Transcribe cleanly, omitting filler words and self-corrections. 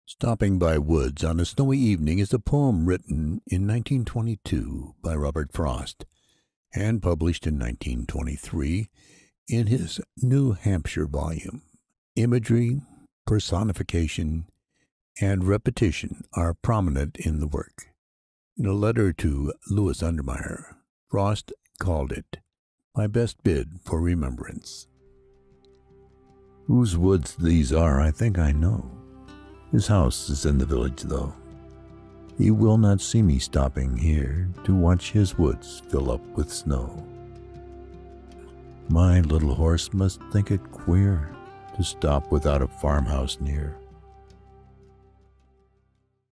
Stopping by Woods on a Snowy Evening is a poem written in 1922 by Robert Frost and published in 1923 in his New Hampshire volume. Imagery, personification, and repetition are prominent in the work. In a letter to Louis Untermeyer, Frost called it, "My best bid for remembrance." Whose woods these are, I think I know. His house is in the village, though. He will not see me stopping here to watch his woods fill up with snow. My little horse must think it queer to stop without a farmhouse near.